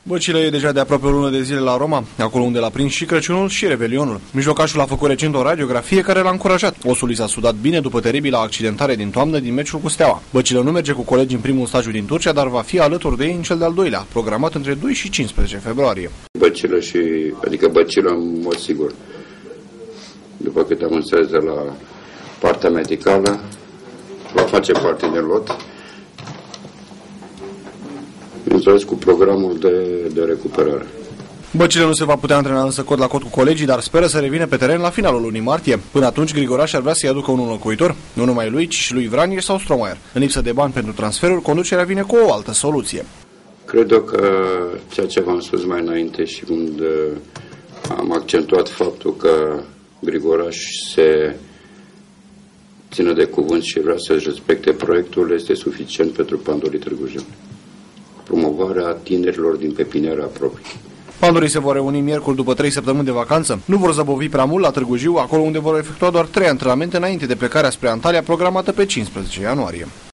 Băcile e deja de aproape o lună de zile la Roma, acolo unde l-a prins și Crăciunul și Revelionul. Mijlocașul a făcut recent o radiografie care l-a încurajat. Osul i s-a sudat bine după teribila accidentare din toamnă din meciul cu Steaua. Băcile nu merge cu colegi în primul stagiu din Turcia, dar va fi alături de ei în cel de-al doilea, programat între 2 și 15 februarie. Băcile în mod sigur. După cât am înțeles de la partea medicală, va face parte din lot. Înțeles cu programul de recuperare. Băcile nu se va putea antrena însă cot la cot cu colegii, dar speră să revină pe teren la finalul lunii martie. Până atunci, Grigoraș ar vrea să-i aducă un înlocuitor, nu numai lui, ci și lui Vranier sau Stromayer. În lipsă de bani pentru transferul, conducerea vine cu o altă soluție. Cred că ceea ce v-am spus mai înainte și când am accentuat faptul că Grigoraș se ține de cuvânt și vrea să-și respecte proiectul, este suficient pentru Pandorii Târgu Jiu. Promovarea tinerilor din pepiniera proprie. Pandorii se vor reuni miercuri după 3 săptămâni de vacanță. Nu vor zăbovi prea mult la Târgu Jiu, acolo unde vor efectua doar 3 antrenamente înainte de plecarea spre Antalya, programată pe 15 ianuarie.